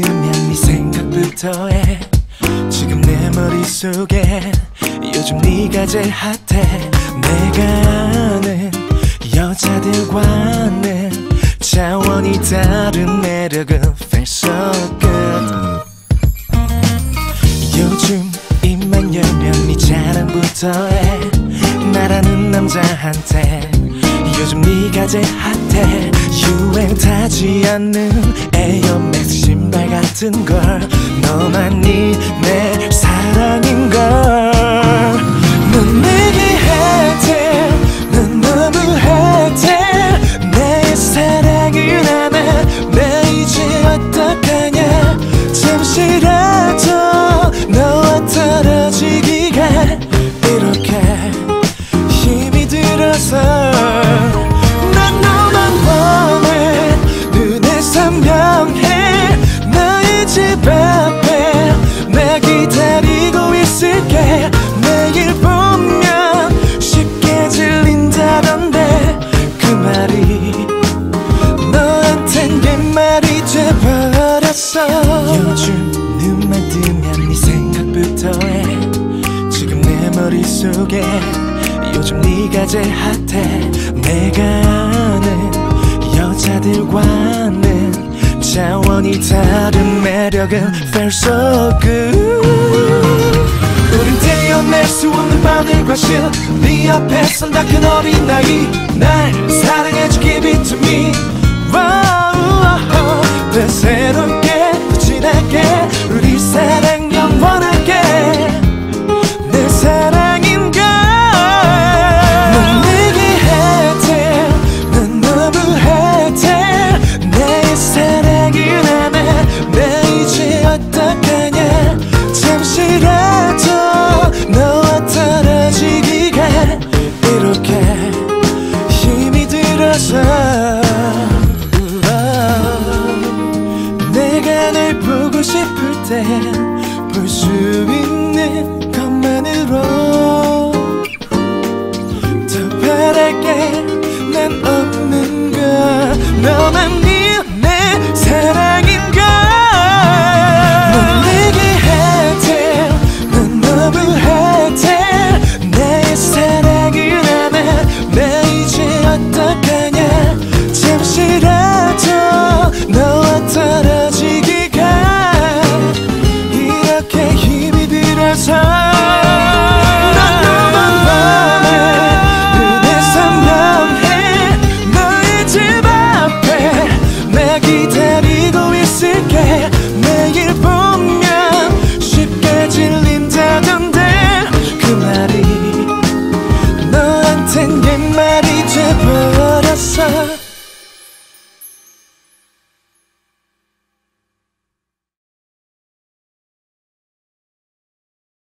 뜨면 네 생각부터 해. 지금 내 머릿속에 요즘 네가 제일 핫해. 내가 아는 여자들과는 차원이 다른 매력은 feel so good. 요즘 입만 열면 네 자랑부터 해. 나라는 남자한테 요즘 네가 제일 핫해. 유행 타지 않는 에어맥스 신발 같은 걸 너만이 내 사랑인걸. 넌 내게 핫해. 넌 너무 핫해. 내 사랑을 하나 나 이제 어떡하냐. 잠시라도 너와 떨어지기가 이렇게 힘이 들어서 난 너만 원해. 눈에 선명해. 너의 집 앞에 나 기다리고 있을게. 매일 보면 쉽게 질린다던데 그 말이 너한텐 옛말이 돼버렸어. 요즘 눈만 뜨면 네 생각부터 해. 지금 내 머릿속에 요즘 네가 제일 핫해. 내가 아는 여자들과는 차원이 다른 매력은 feel so good. 우린 떼어낼 수 없는 바늘과 실. 네 앞에선 다 큰 어린아이. 날 사랑해줘 give it to me. 더 새롭게 더 진하게 우리 사랑 영원하게 내 사랑인걸. 넌 내게 핫해. 넌 너무 핫해. 내 사랑을 하나 나 이제 어떡하냐. 잠시라도 너와 떨어지기가 이렇게 힘이 들어서 내가 널 보고 싶을 땐 볼 수 있는 것만으로 더 바랄게 난 없는 걸. 너만이 내 사랑인걸. 넌 내게 핫해. 넌 너무 핫해. 내 사랑을 하나 나 이제 어떡하냐. 잠시라도 너와 떨어지기가 이렇게 힘이 들어서 난 너만 원해. 눈에 선명해. 너의 집 앞에 나 기다리고 있을게. 매일 보면 쉽게 질린다던데 그 말이 너한텐 옛말이 돼버렸어.